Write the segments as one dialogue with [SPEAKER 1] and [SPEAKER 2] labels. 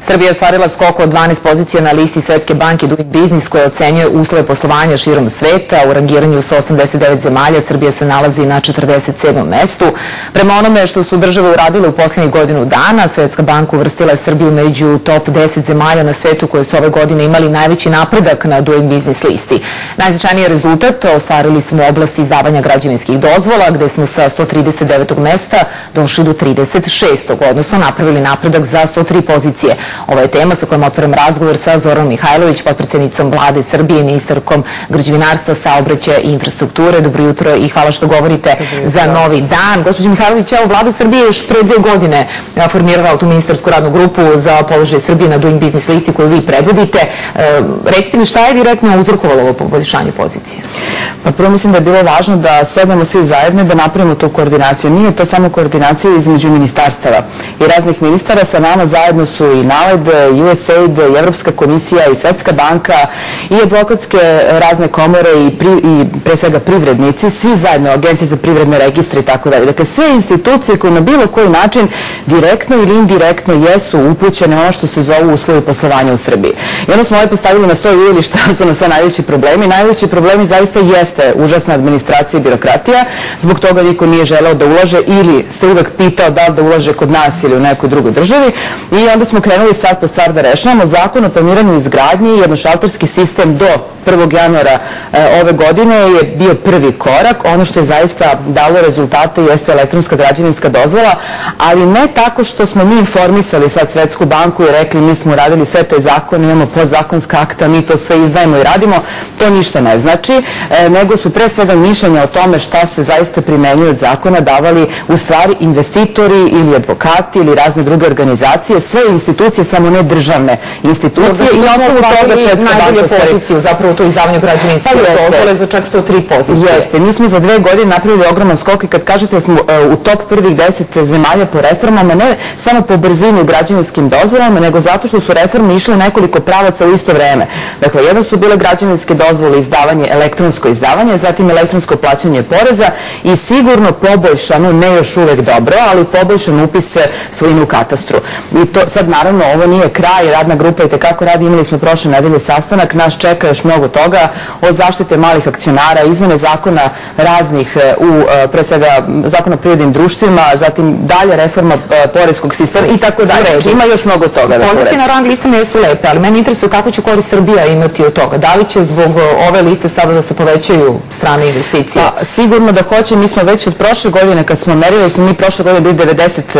[SPEAKER 1] Srbija je ostvarila skok od 12 pozicija na listi Svetske banke Doing Business koja ocenjuje uslove poslovanja širom sveta. U rangiranju sa 89 zemalja Srbija se nalazi na 47. mestu. Prema onome što su države uradile u poslednjih godinu dana, Svetska banka uvrstila je Srbiju među top 10 zemalja na svetu koje su ove godine imali najveći napredak na Doing Business listi. Najznačajniji rezultat ostvarili smo u oblasti izdavanja građevinskih dozvola, gde smo sa 139. mesta došli do 36. odnosno napravili napredak za 103 pozicije. Ovo je tema sa kojom otvaram razgovor sa Zoranom Mihajlović, potpredsednicom Vlade Srbije i ministarkom građevinarstva, saobraćaja i infrastrukture. Dobro jutro i hvala što govorite za novi dan. Gospođo Mihajlović, evo, Vlada Srbije je još pre 2 godine formirala tu ministarsku radnu grupu za položaj Srbije na Doing Business listi koju vi predvodite. Recite mi, šta je direktno uzrokovalo ovo poboljšanje pozicije?
[SPEAKER 2] Pa prvo mislim da je bilo važno da sednemo svi zajedno i da napravimo tu koordinaciju. Nije to samo koordinacija između ministarstava i raznih ministara. Sa nama zajedno su i NALED, USAID, i Evropska komisija, i Svetska banka, i advokatske razne komore i pre svega privrednici, svi zajedno, Agencije za privredne registre i tako dalje. Dakle, sve institucije koje na bilo koji način direktno ili indirektno jesu upućene ono što se zovu uslovi poslovanja u Srbiji. I onda smo ovaj postavili na sto i vidjeli šta su na sve najveći problemi. Najveći problemi zaista jeste užasna administracija i birokratija. Zbog toga niko nije želeo da ulaže ili se uvek pitao da li da ulaže kod nas ili u nekoj drugoj državi. I onda smo krenuli stvar po stvar da rešavamo. Zakon o planiranju i izgradnji i jednošalterski sistem do 1. januara ove godine je bio prvi korak. Ono što je zaista dalo rezultate jeste elektronska građevinska dozvola, ali ne tako što smo mi informisali sad Svetsku banku i rekli mi smo radili sve te zakone, imamo podzakonska akta, mi to sve izdajemo i radimo. To ništa ne znači, nego su pre svega mišljenja o tome šta se zaista primenjuje od zakona davali u stvari investitori ili advokati ili razne druge organizacije, sve institucije, samo ne državne institucije. I na osnovu toga Svetska banka
[SPEAKER 1] poziciju, zapravo to izdavanju građevinske dozvole za čak 103 pozicije.
[SPEAKER 2] Jeste, mi smo za 2 godine napravili ogroman skok i kad kažete da smo u top prvih 10 zemalja po reformama, ne samo po brzini u građevinskim dozvolama, nego zato što su reforme išle nekoliko pravaca u isto vreme. Dakle, jedno su bile građevinske dozvole, izdavanje, elektronsko izdavanje, zatim elektronsko plaćanje poreza i sigurno poboljšano, ne još uvek dobro, ali poboljšan upis svojine u katastru. I to sad naravno ovo nije kraj, radna grupa i tekako radi, imali smo prošle nedelje sastanak, nas čeka još mnogo toga, od zaštite malih akcionara, izmene zakona raznih, pre svega zakona o privrednim društvima, zatim dalje reforma poreskog sistema i tako dalje. Ima još mnogo toga.
[SPEAKER 1] Pozicije na rang listama jesu lepe, ali meni interesuje kako će korist Srbija imati od toga. Da li će zbog ove liste sada da se povećaju strane investicije?
[SPEAKER 2] Pa, sigurno da hoće. Mi smo već od prošle godine, kad smo merili, smo mi prošle godine bili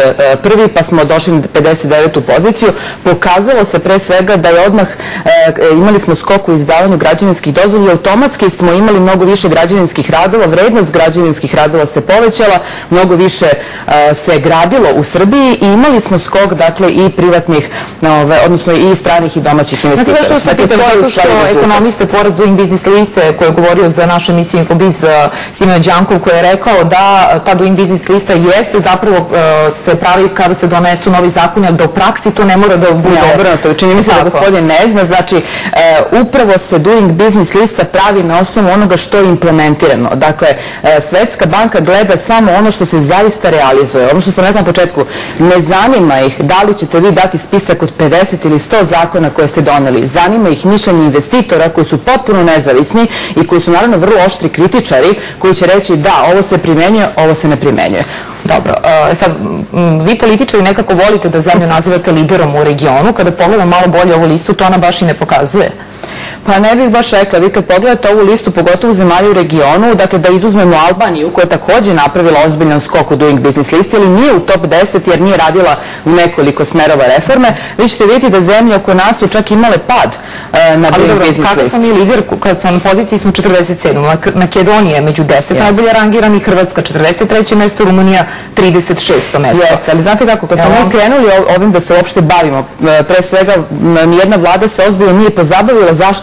[SPEAKER 2] 91. pa smo došli na 59. poziciju. Pokazalo se pre svega da je odmah, imali smo skok u izdavanju građevinskih dozvola i automatski smo imali mnogo više građevinskih radova, vrednost građevinskih radova se povećala, mnogo više se gradilo u Srbiji i imali smo skok, dakle, i privatnih, odnosno i stranih i domaćih investitora.
[SPEAKER 1] Znači, što pitam, zato što ekonomista, tvorac Doing Business liste, koji je govorio za našu emisiju Infobiz, Simoje Đankov, koji je rekao da ta Doing Business lista jeste zapravo se pravi kada se donesu novi zakoni, ali da u praksi to ne mora da bude.
[SPEAKER 2] Obrnuto, čini mi se da gospodin ne zna, znači upravo se Doing Business lista pravi na osnovu onoga što je implementirano. Dakle, Svetska banka gleda samo ono što se zaista realizuje. Ono što sam rekla na početku, ne zanima ih da li ćete vi dati spisak od 50 ili 100 zakona koje ste doneli. Zanima ih mišljenje investitora koji su potpuno nezavisni i koji su naravno vrlo oštri kritičari koji će reći da, ovo se primenjuje, ovo se ne primenjuje.
[SPEAKER 1] Dobro, sad, vi političari nekako volite da zemlju nazivate liderom u regionu. Kada pogledam malo bolje ovu listu, to ona baš i ne pokazuje.
[SPEAKER 2] Pa ne bih baš rekla, vi kad pogledate ovu listu, pogotovo zemalja u regionu, dakle da izuzmemo Albaniju koja je takođe napravila ozbiljan skok u Doing Business listi, ali nije u top 10 jer nije radila u nekoliko smerova reforme, vi ćete vidjeti da zemlje oko nas su čak imale pad na Doing Business listi.
[SPEAKER 1] Kako smo mi lider, kad smo na poziciji smo 47. Makedonija je među 10 najbolje rangirani, Hrvatska 43. mesto, Rumunija 36. mesto.
[SPEAKER 2] Jeste, ali znate kako, kad smo mi krenuli ovim da se uopšte bavimo, pre svega nijedna vlada se ozbiljno nije pozabavila zašto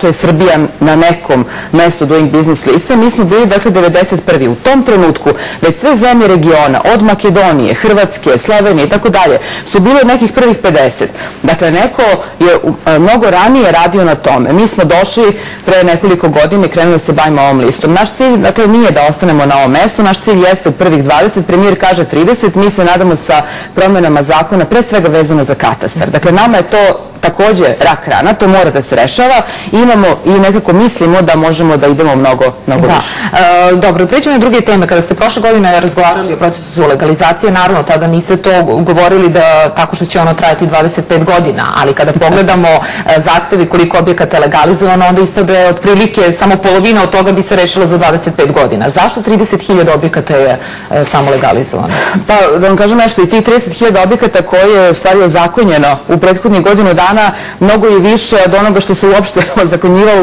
[SPEAKER 2] je Srbija na nekom mestu Doing Business liste, mi smo bili, dakle, 91. U tom trenutku već sve zemlje regiona, od Makedonije, Hrvatske, Slovenije i tako dalje, su bile od nekih prvih 50. Dakle, neko je mnogo ranije radio na tome. Mi smo došli pre nekoliko godina i krenuli da se bavimo ovom listom. Naš cilj, dakle, nije da ostanemo na ovom mestu, naš cilj jeste u prvih 20, premijer kaže 30, mi se nadamo sa promjenama zakona, pre svega vezano za katastar. Dakle, nama je to takođe rak rana, to mora da se rešava. Imamo i nekako mislimo da možemo da idemo mnogo više.
[SPEAKER 1] Dobro, pređemo na druge teme. Kada ste prošle godine razgovarali o procesu legalizacije, naravno, tada niste to govorili da tako što će ono trajati 25 godina, ali kada pogledamo zahtevi koliko objekata je legalizovano, onda ispade otprilike samo polovina od toga bi se rešila za 25 godina. Zašto 30.000 objekata je samo legalizovano?
[SPEAKER 2] Pa, da vam kažem nešto, i tih 30.000 objekata koje je u stvari ozakonjeno u prethodnih godinu dana mnogo je više od onoga što se uopšte ozakonjivalo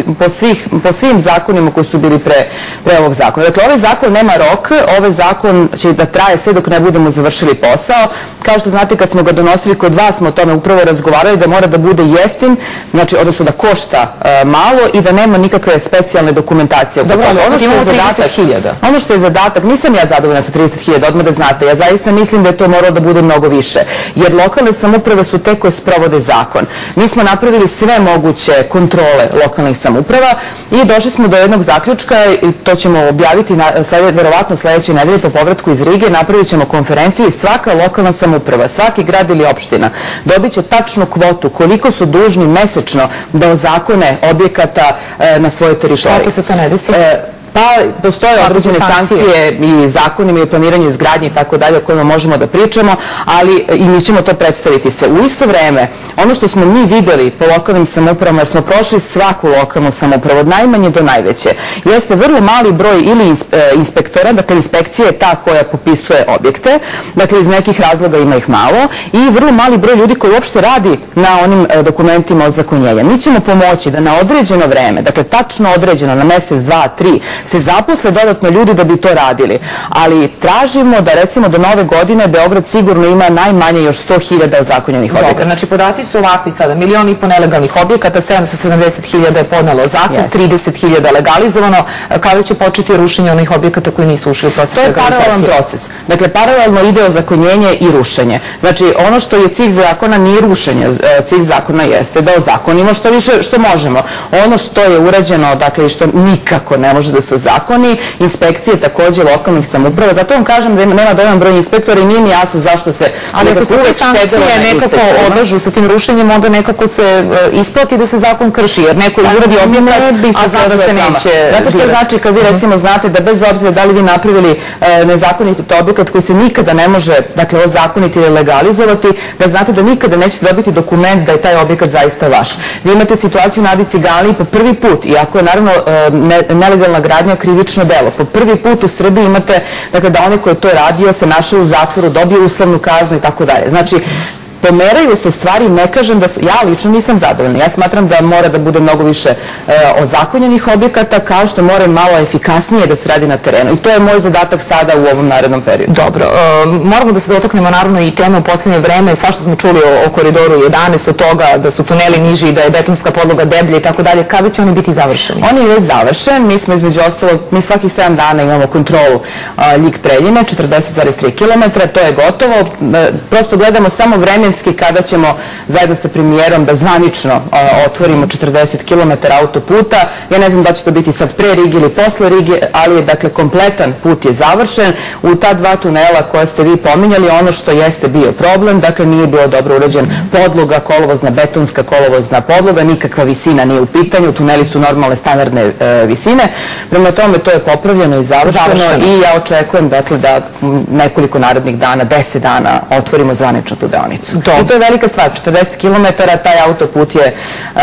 [SPEAKER 2] po svim zakonima koji su bili pre ovog zakona. Dakle, ovaj zakon nema rok, ovaj zakon će da traje sve dok ne budemo završili posao. Kao što znate, kad smo ga donosili kod vas, smo o tome upravo razgovarali da mora da bude jeftin, znači, odnosno da košta malo i da nema nikakve specijalne dokumentacije.
[SPEAKER 1] Dobro, ono što je zadatak,
[SPEAKER 2] 30.000. Ono što je zadatak, nisam ja zadovoljna sa 30.000, odmah da znate, ja zaista mislim da je to moralo da bude mnogo više, jer lokalne samouprave su te koje sprovode zakon. Mi smo napravili sve moguće kontrole lokalnih samouprava i došli smo do jednog zaključka i to ćemo objaviti verovatno sledeće nedelje po povratku iz Rige, napravit ćemo konferenciju i svaka lokalna samouprava, svaki grad ili opština dobit će tačnu kvotu koliko su dužni mesečno da ozakone objekata na svojoj teritoriji.
[SPEAKER 1] Kako se to ne desi?
[SPEAKER 2] Pa, postoje određene sankcije i zakonima i planiranju izgradnje i tako dalje o kojima možemo da pričamo, ali i mi ćemo to predstaviti se. U isto vreme, ono što smo mi videli po lokalnim samoupravama, jer smo prošli svaku lokalnu samoupravu, od najmanje do najveće, jeste vrlo mali broj ili inspektora, dakle inspekcija je ta koja popisuje objekte, dakle iz nekih razloga ima ih malo, i vrlo mali broj ljudi koji uopšte radi na onim dokumentima ozakonjenja. Mi ćemo pomoći da na određeno vreme, dakle tačno određeno, na mesec, 2, 3, se zaposle dodatno ljudi da bi to radili. Ali tražimo da recimo do nove godine Beograd sigurno ima najmanje još 100.000 ozakonjenih objekata.
[SPEAKER 1] Dobro, znači podaci su ovakvi sada. 1,5 miliona nelegalnih objekata, 770.000 je podnelo zahtev, 30.000 legalizovano. Kada će početi rušenje onih objekata koji nisu ušli u proces legalizacije?
[SPEAKER 2] To je paralelan proces. Dakle, paralelno ide ozakonjenje i rušenje. Znači, ono što je cilj zakona nije rušenje. Cilj zakona jeste da ozakonimo što više što možemo. Ono što je urađeno, dakle, i što nikako ne može da se ozakoni, inspekcije takođe lokalnih samouprava. Zato vam kažem da nema dovoljan broj inspektora i nije mi jasno zašto se
[SPEAKER 1] uvek štedelo na inspektorima. Nekako odlažu sa tim rušenjem, onda nekako se isplati da se zakon krši, jer neko izradi objekat, a zna da se neće.
[SPEAKER 2] Znate što znači kad vi recimo znate da bez obzira da li vi napravili nezakonit objekat koji se nikada ne može, dakle, ozakoniti ili legalizovati, da znate da nikada nećete dobiti dokument da je taj objekat zaista vaš. Vi imate situaciju na Adi Ciganliji po prvi put, iako je naravno nelegalna gradnja krivično delo. Po prvi put u Srbiji imate, dakle, da onaj ko je to radio se našao u zatvoru, dobio uslovnu kaznu i tako dalje. Znači, pomeraju se stvari, ne kažem da ja lično nisam zadovoljna. Ja smatram da mora da bude mnogo više ozakonjenih objekata, kao što mora malo efikasnije da se radi na terenu. I to je moj zadatak sada u ovom narednom periodu.
[SPEAKER 1] Dobro. Moramo da se dotaknemo naravno i teme u poslednje vreme. Svašta smo čuli o Koridoru 11, od toga da su tuneli niži, da je betonska podloga deblja i tako dalje. Kada će oni biti završeni?
[SPEAKER 2] On je već završen. Mi smo između ostalog, mi svakih 7 dana imamo kontrolu Ljig-Preljina, 40,3 km. To je gotovo. Prosto gledamo samo vreme kada ćemo zajedno sa premijerom da zvanično otvorimo 40 km autoputa. Ja ne znam da će to biti sad pre Rige ili posle Rige, ali je, dakle, kompletan put je završen. U ta 2 tunela koje ste vi pominjali, ono što jeste bio problem, dakle, nije bilo dobro urađen podloga, kolovozna, betonska kolovozna podloga, nikakva visina nije u pitanju, tuneli su normalne standardne visine. Prema tome, to je popravljeno i završeno i ja očekujem, dakle, da nekoliko narednih dana, 10 dana, otvorimo zvanično tu deonicu. I to je velika stvar, 40 km, taj autoput je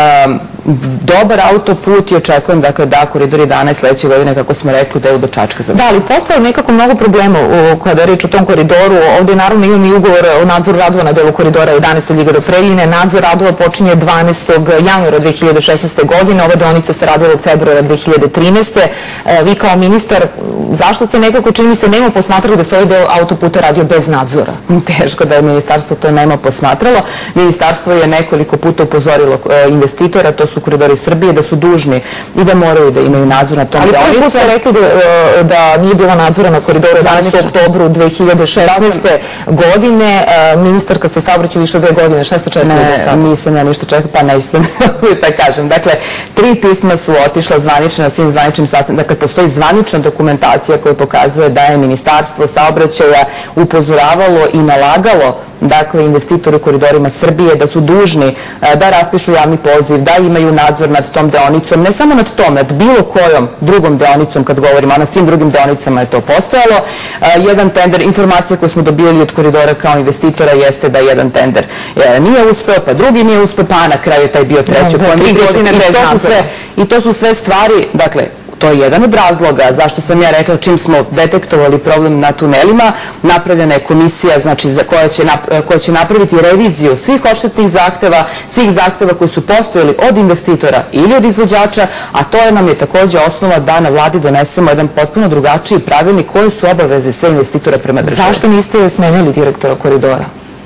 [SPEAKER 2] dobar autoput i očekujem, dakle, da Koridor 11 sledeće godine, kako smo rekli, da je do Čačka završen.
[SPEAKER 1] Da, ali postoje nekako mnogo problema kada je reč o tom koridoru. Ovde naravno imamo i ugovor o nadzoru radova na delu Koridora 11 od Ljiga do Preljine. Nadzor radova počinje 12. januara 2016. godine. Ova deonica se radila od februara 2013. Vi kao ministar, zašto ste nekako, čini mi se, nemo posmatrali da se ovaj deo autoputa radio bez nadzora?
[SPEAKER 2] Teško da je ministarstvo to nemo posmatralo. posmatralo. Ministarstvo je nekoliko puta upozorilo investitora, to su Koridori Srbije, da su dužni i da moraju da imaju nadzor na tom deonicom.
[SPEAKER 1] Ali prvi put ste rekli da nije bilo nadzora na Koridoru 11. u oktobru 2016. godine. Ministarka ste saobraćali više 2 godine. Šta ste čekali do sada?
[SPEAKER 2] Nisam ja ništa čekala, pa nećete da kažem. Dakle, 3 pisma su otišla zvanično na svim zvaničnim sastancima. Dakle, postoji zvanična dokumentacija koja pokazuje da je Ministarstvo saobraćaja upozoravalo i nalagalo investitori u Koridorima Srbije da su dužni da raspišu javni poziv, da imaju nadzor nad tom deonicom, ne samo nad tom, nad bilo kojom drugom deonicom kad govorimo, a na svim drugim deonicama je to postojalo. Jedan tender, informacija koju smo dobili od Koridora kao investitora jeste da jedan tender nije uspeo, pa drugi nije uspeo, pa na kraju je taj bio treći. I to su sve stvari, dakle, to je jedan od razloga zašto sam ja rekla čim smo detektovali problem na tunelima, napravljena je komisija koja će napraviti reviziju svih odštetnih zahteva, svih zahteva koji su postojali od investitora ili od izvođača, a to nam je takođe osnova da na vladi donesemo jedan potpuno drugačiji pravilnik koje su obaveze sve investitora prema državi.
[SPEAKER 1] Zašto niste smenili direktora Koridora?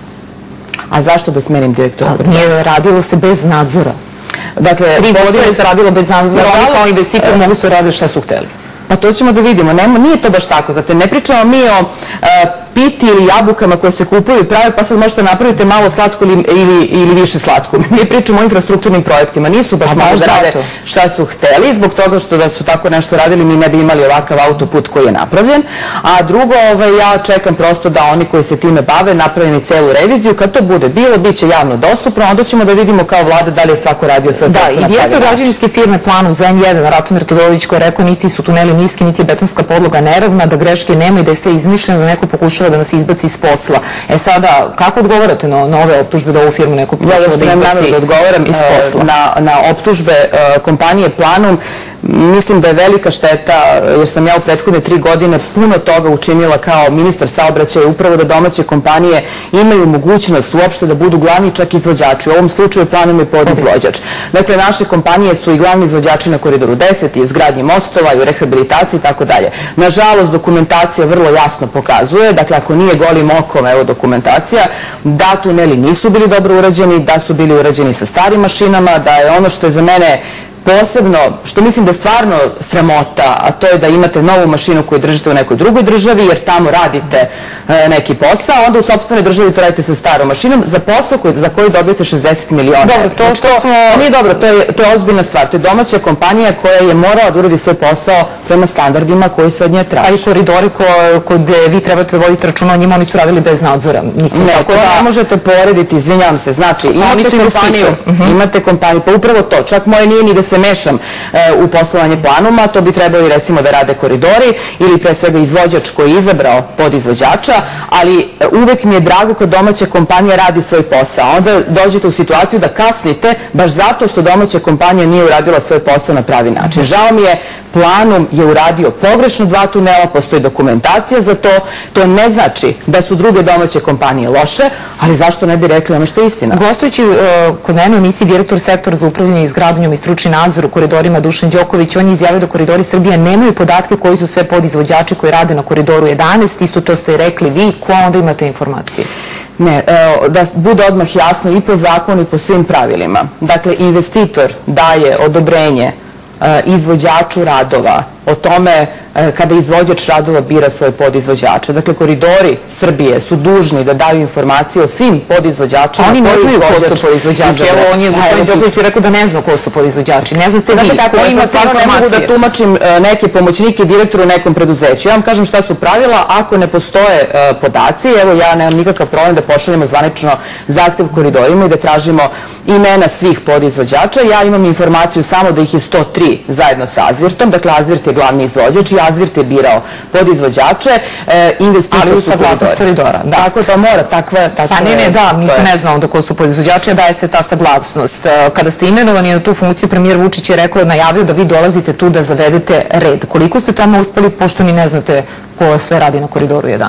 [SPEAKER 2] A zašto da smenim direktora Koridora?
[SPEAKER 1] Nije radilo se bez nadzora. Dakle, 3 godine se radilo bez nadzora, oni kao investitor mogu su raditi šta su hteli.
[SPEAKER 2] Pa to ćemo da vidimo. Nije to baš tako. Znate, ne pričamo mi o piti ili jabukama koje se kupuju i prave, pa sad možete napraviti malo slatko ili više slatko. Mi pričamo o infrastrukturnim projektima. Nisu baš mogli da rade šta su hteli, zbog toga što da su tako nešto radili mi ne bi imali ovakav autoput koji je napravljen. A drugo, ja čekam prosto da oni koji se time bave napravim i celu reviziju. Kad to bude bilo, bit će javno dostupno, onda ćemo da vidimo kao vlada da li je svako radio svoj posao na pravi način.
[SPEAKER 1] Da, i direktor građevinske firme Planum za N1, Ratomir Todorović, koji je rekao niti su tuneli niski, niti je betonska podloga neravna, da greške nema i da je sve izmišljeno, da neko pokušava da nas izbaci iz posla. Sada, kako odgovarate na ove optužbe da ovu firmu neko pokušava da izbaci iz posla?
[SPEAKER 2] Na optužbe kompanije Planum, mislim da je velika šteta, jer sam ja u prethodne 3 godine puno toga učinila kao ministar saobraćaja, upravo da domaće kompanije imaju mogućnost uopšte da budu glavni čak izvođači. U ovom slučaju Planum je podizvođač. Dakle, naše kompanije su i glavni izvođači na Koridoru 10 i u izgradnji mostova i u rehabilitaciji i tako dalje. Nažalost, dokumentacija vrlo jasno pokazuje, dakle, ako nije golim okom, evo dokumentacija, da tuneli nisu bili dobro urađeni, da su bili urađeni sa starim mašinama, da je ono što je za mene posebno, što mislim da je stvarno sramota, a to je da imate novu mašinu koju držite u nekoj drugoj državi, jer tamo radite neki posao, onda u sopstvenoj državi to radite sa starom mašinom za posao za koji dobijete 60 miliona.
[SPEAKER 1] Dobro, to
[SPEAKER 2] nije dobro, to je ozbiljna stvar. To je domaća kompanija koja je morala da uradi svoj posao prema standardima koji se od nje traži.
[SPEAKER 1] A i koridori gde vi trebate da vodite računa o njima, oni su radili bez nadzora.
[SPEAKER 2] Ne, to ne možete porediti, izvinjavam se. Znači, imate kompaniju, pa upravo to, čak moje nije ni da se mešam u poslovanje Planuma, to bi trebali recimo da rade Koridori ili pre svega izvođač koji je izabrao podizvođača, ali uvek mi je drago kad domaća kompanija radi svoj posao. Onda dođete u situaciju da kasnite baš zato što domaća kompanija nije uradila svoj posao na pravi način. Žao mi je, Planum je uradio pogrešno 2 tunela, postoji dokumentacija za to. To ne znači da su druge domaće kompanije loše, ali zašto ne bi rekli ono što je istina?
[SPEAKER 1] Gostujući kod mene u emisiji direktor sektora za upravljanje izgradnjom i stručni nadzor u koridorima Dušan Đoković, on je izjavio da Koridori Srbije nemaju podatke koji su sve podizvođači koji rade na Koridoru 11. Isto to ste i rekli vi. Ko onda imate informacije?
[SPEAKER 2] Ne, da bude odmah jasno i po zakonu i po svim pravilima. Dakle, investitor daje odobrenje izvođaču radova o tome kada izvođač radova bira svoje podizvođače. Dakle, Koridori Srbije su dužni da daju informacije o svim podizvođačima.
[SPEAKER 1] Oni ne znaju ko su podizvođači. Evo, on je, gospodin Đoković, rekao da ne zna ko su podizvođači. Ne znate vi.
[SPEAKER 2] Ne mogu da tumačim neke pomoćnike direktora u nekom preduzeću. Ja vam kažem šta su pravila. Ako ne postoje podaci, evo, ja nemam nikakav problem da pošaljemo zvanično zahtev Koridorima i da tražimo imena svih podizvođača. Ja imam informaciju samo da ih je 103 zajedno sa Azvirtom. Dakle, Azvirt je glavni izvođač i Azvirt je birao podizvođače,
[SPEAKER 1] ali u saglasnost Koridora.
[SPEAKER 2] Tako da mora takva...
[SPEAKER 1] Pa ne, da, mi ne znamo da ko su podizvođači, a daje se ta saglasnost. Kada ste imenovani na tu funkciju, premijer Vučić je rekao, najavio da vi dolazite tu da zavedete red. Koliko ste tamo uspeli, pošto ni ne znate ko sve radi na Koridoru 11?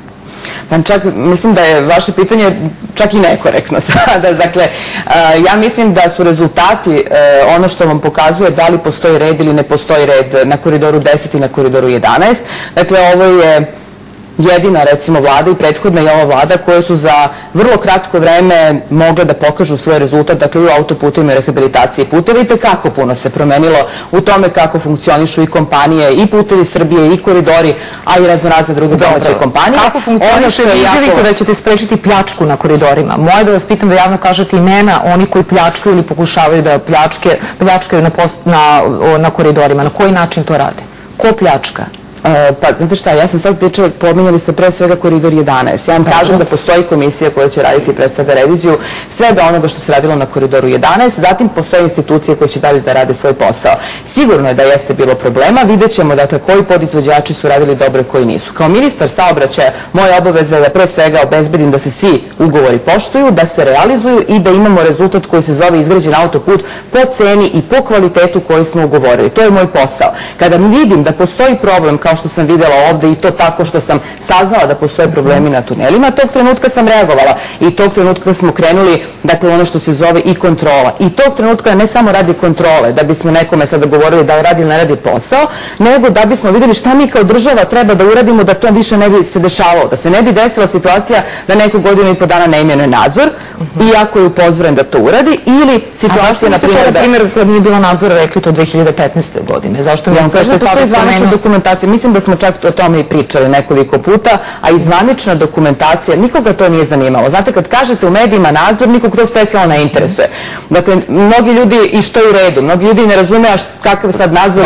[SPEAKER 2] Pa čak, mislim da je vaše pitanje čak i nekorektno sada. Dakle, ja mislim da su rezultati ono što vam pokazuje da li postoji red ili ne postoji red na Koridoru 10 i na Koridoru 11. Dakle, ovo je jedina, recimo, vlada i prethodna i ova vlada koje su za vrlo kratko vreme mogle da pokažu svoj rezultat, dakle i u autoputevima i rehabilitaciji puteva. Vidite kako puno se promenilo u tome kako funkcionišu i kompanije, i Putevi Srbije, i Koridori, a i raznorazne druge domaće kompanije.
[SPEAKER 1] Kako funkcioniše, vidite da ćete sprečiti pljačku na koridorima. Moje da vas pitam da javno kažete imena oni koji pljačkaju ili pokušavaju da pljačkaju na koridorima. Na koji način to rade? Ko pljačka?
[SPEAKER 2] Pa, znate šta, ja sam sad pričala, pominjali ste pre svega Koridor 11. Ja vam kažem da postoji komisija koja će raditi pre svega reviziju svega onoga što se radilo na Koridoru 11, zatim postoje institucije koje će dalje da rade svoj posao. Sigurno je da jeste bilo problema, vidjet ćemo dakle koji podizvođači su radili dobro i koji nisu. Kao ministar saobraćaja moja obaveza je da pre svega obezbedim da se svi ugovori poštuju, da se realizuju i da imamo rezultat koji se zove izgrađen autoput po ceni i po kvalitetu koji smo ugovorili. To je moj posao. Kada vidim da postoji problem kao što sam videla ovde i to tako što sam saznala da postoje problemi na tunelima, tog trenutka sam reagovala i tog trenutka smo krenuli, dakle, ono što se zove i kontrola. I tog trenutka ne samo radi kontrole, da bismo nekome sada govorili da radi ili ne radi posao, nego da bismo videli šta mi kao država treba da uradimo da to više ne bi se dešavalo, da se ne bi desila situacija da neko godinu i po dana ne imenuje nadzor, iako je upozoren da to uradi, ili situacija, na primjer,
[SPEAKER 1] kad nije bilo nadzora, rekli to 2015. godine. Zašto mi
[SPEAKER 2] kažete da postoji zvanična dokumentacija? Mislim da smo čak o tome i pričali nekoliko puta, a i zvanična dokumentacija, nikoga to nije zanimalo. Znate, kad kažete u medijima nadzor, nikog to specijalno ne interesuje. Dakle, mnogi ljudi, i što je u redu, mnogi ljudi ne razume kakav sad nadzor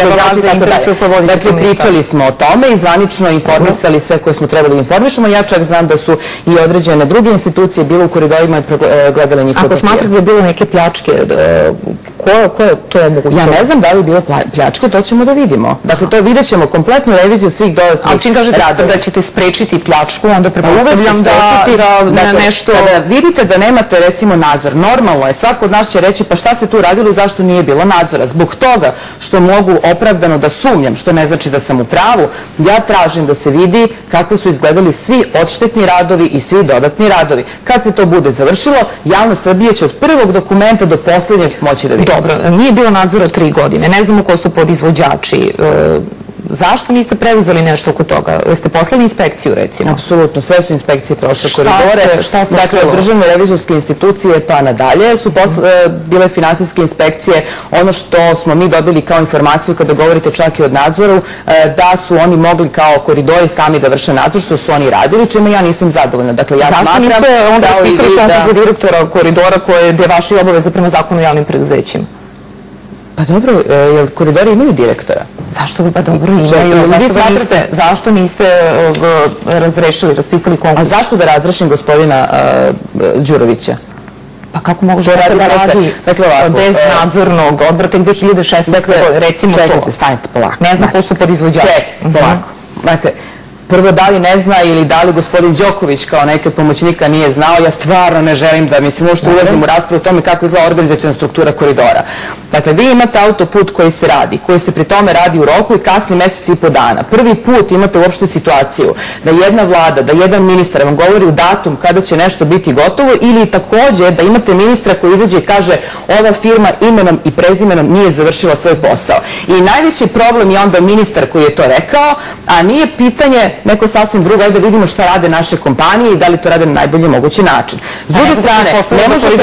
[SPEAKER 2] Dakle, pričali smo o tome i zvanično informisali sve koje smo trebali informišemo. Ja čak znam da su i određene druge institucije bile u koridorima i gledale njihove papire.
[SPEAKER 1] Ako smatrate da je bilo neke pljačke, ko je to omogućilo?
[SPEAKER 2] Ja ne znam da li je bilo pljačke, to ćemo da vidimo. Dakle, to vidjet ćemo kompletnu reviziju svih dodatnih radova.
[SPEAKER 1] Ali čim kažete da ćete sprečiti pljačku, onda pretpostavljam da nešto...
[SPEAKER 2] Kada vidite da nemate, recimo, nadzor, normalno je, svako od nas će reći pa šta se tu radilo i zašto nije bilo nadzora. Zbog toga što mogu opravdano da sumnjam, što ne znači da sam u pravu, ja tražim da se vidi kako su izgledali svi odštetni radovi i svi dodatni radovi. Kad se to bude završilo, javnost Srbije će od prvog dokumenta do poslednjeg moći da vidi.
[SPEAKER 1] Dobro, nije bilo nadzora 3 godine, ne znamo ko su podizvođači. Zašto niste preuzeli nešto oko toga? Jeste poslali inspekciju, recimo?
[SPEAKER 2] Apsolutno, sve su inspekcije prošle koridore. Dakle, od državne revizorske institucije pa nadalje su bile finansijske inspekcije. Ono što smo mi dobili kao informaciju kada govorite čak i od nadzoru, da su oni mogli kao koridori sami da vrše nadzor, što su oni radili, čime ja nisam zadovoljna. Dakle, ja
[SPEAKER 1] zašto niste onda raspisali konkurs za direktora koridora koje je vaša obaveza prema zakonu o javnim preduzećima?
[SPEAKER 2] Pa dobro, jer koridori imaju direktora.
[SPEAKER 1] Zašto bi pa dobro imaju? Zašto niste razrešili, raspisali konkurs?
[SPEAKER 2] A zašto da razrešim gospodina Đurovića?
[SPEAKER 1] Pa kako mogu da radi bez nadzornog odbora, tek 2016. recimo to?
[SPEAKER 2] Čekajte, stanite polako.
[SPEAKER 1] Ne zna ko su podizvođači.
[SPEAKER 2] Čekajte, polako. Znate, prvo, da li ne zna ili da li gospodin Đoković kao neki od pomoćnika nije znao, ja stvarno ne želim da uopšte ulazim u raspravu o tome kako izgleda organizaciona struktura koridora. Dakle, vi imate autoput koji se radi, koji se pri tome radi u roku i kasni mesec i po dana. Prvi put imate uopšte situaciju da jedna vlada, da jedan ministar vam govori u datum kada će nešto biti gotovo ili takođe da imate ministra koji izađe i kaže ova firma imenom i prezimenom nije završila svoj posao. I najveći problem je onda ministar koji je to rekao, a nije pitanje neko sasvim drugo, ajde da vidimo šta rade naše kompanije i da li to rade na najbolji mogući način. S druge strane, ne možete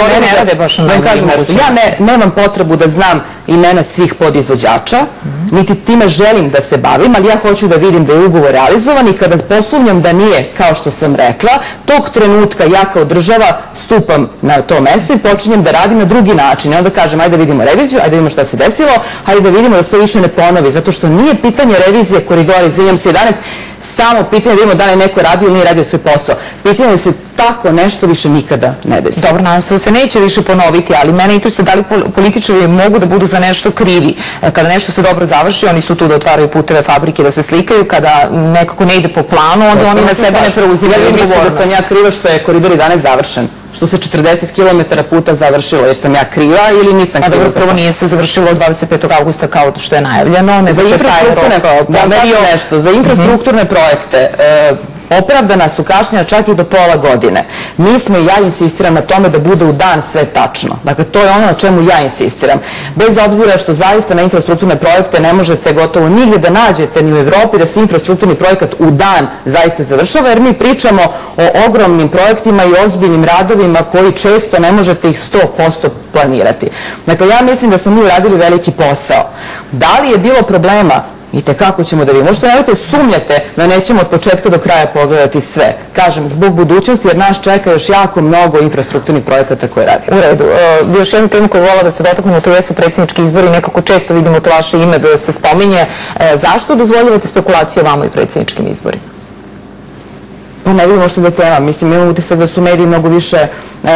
[SPEAKER 2] ja nemam potrebu da znam imena svih podizvođača, niti time želim da se bavim, ali ja hoću da vidim da je ugovor realizovan i kada posumnjam da nije kao što sam rekla, tog trenutka ja kao država stupam na to mesto i počinjem da radim na drugi način. I onda kažem, ajde da vidimo reviziju, ajde da vidimo šta se desilo, ajde da vidimo da se to više ne ponovi, zato što nije pitanje revizije koridora, izvinjam se 11, samo pitanje da vidimo da li je neko radio ili nije radio svoj posao. Pitanje da se tako nešto više nikada ne desi.
[SPEAKER 1] Dobro, nadam se da se neće više ponoviti, ali mene interesuje da li političari mogu da budu za nešto krivi. Kada nešto se dobro završi, oni su tu da otvaraju puteve, fabrike, da se slikaju, kada nekako ne ide po planu, onda oni na sebe ne preuzimaju odgovornost.
[SPEAKER 2] Ja mislim da sam ja kriva što je koridor 11 završen, što se 40 km puta završilo, jer sam ja kriva ili nisam kriva?
[SPEAKER 1] Dobro, prvo nije se završilo 25. augusta kao što je najavljeno.
[SPEAKER 2] Za infrastrukturne projekte Opravdana su kašnjenja čak i do pola godine. Mi smo i ja insistiram na tome da bude u dan sve tačno. Dakle, to je ono na čemu ja insistiram. Bez obzira što zaista na infrastrukturne projekte ne možete gotovo nigdje da nađete ni u Evropi da se infrastrukturni projekat u dan zaista završava, jer mi pričamo o ogromnim projektima i ozbiljnim radovima koji često ne možete ih 100% planirati. Dakle, ja mislim da smo mi uradili veliki posao. Da li je bilo problema? I tekako ćemo da vidimo. Možete nemojte sumnjate da nećemo od početka do kraja pogledati sve. Kažem, zbog budućnosti, jer nas čeka još jako mnogo infrastrukturnih projekata koje radimo.
[SPEAKER 1] U redu. Još jednu temu koju vola da se dotaknemo, to jesu predsjednički izbori. Nekako često vidimo to vaše ime da se spominje. Zašto dozvoljavate spekulacije o vama i predsjedničkim izborima?
[SPEAKER 2] Ne vidimo što da tema. Mislim, imam utisak da su mediji mnogo više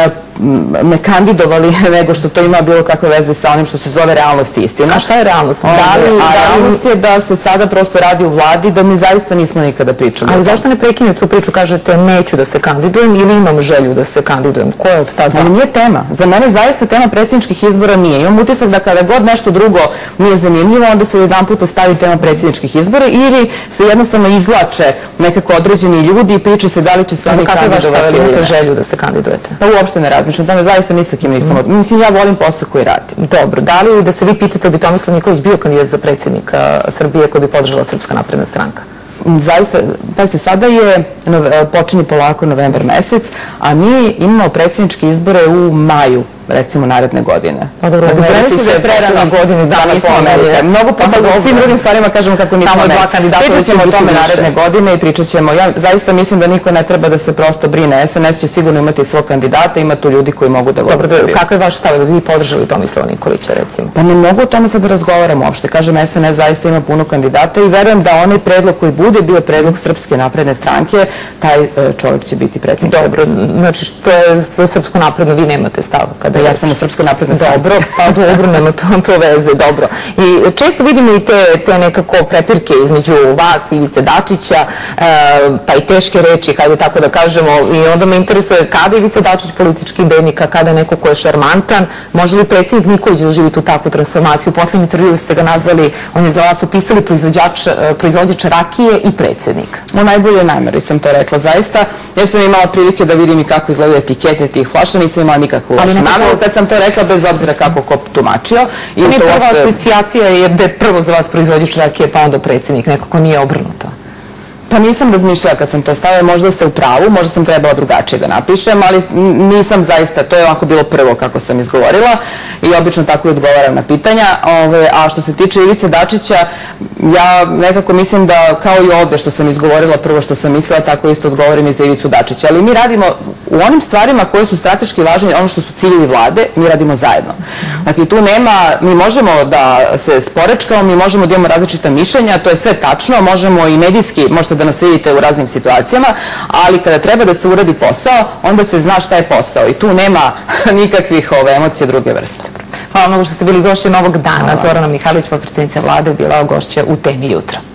[SPEAKER 2] me kandidovali nego što to ima bilo kakve veze sa onim što se zove realnost i istina.
[SPEAKER 1] A šta je realnost?
[SPEAKER 2] Realnost je da se sada prosto radi u vladi, da mi zaista nismo nikada pričali.
[SPEAKER 1] Ali zašto ne prekinete tu priču, kažete neću da se kandidujem ili imam želju da se kandidujem? Ko je od ta dva?
[SPEAKER 2] Ali nije tema. Za mene zaista tema predsjedničkih izbora nije. Imam utisak da kada god nešto drugo nije zanimljivo, onda se jedan puta stavi tema predsjedničkih izbora ili se jednostavno izvlače nekako određeni ljudi i priča se da li će se oni kandidovati ili
[SPEAKER 1] imate želju da se kandidujete?
[SPEAKER 2] Pa uopšte ne razmišljam, tome zaista ni sa kim nisam. Mislim, ja volim posao koji radim.
[SPEAKER 1] Dobro, da li da se vi pitate bi Tomislav Nikolić bio kandidat za predsjednika Srbije koji bi podržala Srpska napredna stranka?
[SPEAKER 2] Zaista, pazite, sada počinje polako novembar mesec, a mi imamo predsjedničke izbore u maju, recimo, naredne godine.
[SPEAKER 1] Pa dobro, u Americi se prerano godine dana
[SPEAKER 2] nismo Amerika. Mnogo puta u svim drugim stvarima kažemo kako nismo Amerika. Pričat ćemo o tome naredne godine i pričat ćemo. Ja zaista mislim da niko ne treba da se prosto brine. SNS će sigurno imati svog kandidata, ima tu ljudi koji mogu da vode Srbiju.
[SPEAKER 1] Dobro, kako je vaš stav da bi vi podržali Tomislava Nikolića, recimo?
[SPEAKER 2] Pa ne mogu o tome sad da razgovaram uopšte. Kažem, SNS zaista ima puno kandidata i verujem da onaj predlog koji bude bio predlog Srpske napredne stranke, taj čovjek će biti predsjednik.
[SPEAKER 1] Dobro, znači što je za Srpsku naprednu vi nemate stav?
[SPEAKER 2] Ja sam u Srpskoj naprednoj stranci.
[SPEAKER 1] Dobro, pa dobro, nema to veze, dobro. I često vidimo i te nekako prepirke između vas i Ivice Dačića, pa i teške reči, hajde tako da kažemo, i onda me interesuje kada je Ivica Dačić politički bednik, a kada je neko ko je šarmantan, može li predsjednik Nikolić doživjeti tu takvu transformaciju? U poslednjem intervjuu ste ga nazvali, on je za vas upisali proizvođač rakije i predsjednik.
[SPEAKER 2] U najboljoj nameri sam to rekla, zaista, jer sam imala prilike da vidim i kako izgledaju etikete tih flaša, nisam imala nikakvu lošu nameru kad sam to rekla, bez obzira kako ko tumačio.
[SPEAKER 1] Nije prva asocijacija je da je prvo za vas proizvođač rakije, pa onda predsjednik, nekako nije obrnuto.
[SPEAKER 2] Pa nisam razmišljala kad sam to stavila, možda ste u pravu, možda sam trebala drugačije da napišem, ali nisam zaista, to je ovako bilo prvo kako sam izgovorila i obično tako i odgovaram na pitanja. A što se tiče Ivice Dačića, ja nekako mislim da kao i ovde što sam izgovorila prvo što sam mislila, tako isto odgovorim i za Ivicu Dačića. Ali mi radimo u onim stvarima koje su strateški važne, ono što su ciljevi vlade, mi radimo zajedno. Dakle, tu nema, mi možemo da se sporečkamo, mi možemo da imamo različita mišljenja, to je sve tačno, možemo i medijski, možete da nas vidite u raznim situacijama, ali kada treba da se uradi posao, onda se zna šta je posao i tu nema nikakvih emocija druge vrste.
[SPEAKER 1] Hvala mnogo što ste bili gošće Novog dana. Zorana Mihajlović, potpredsjednica vlade, bila gošća u Temi jutra.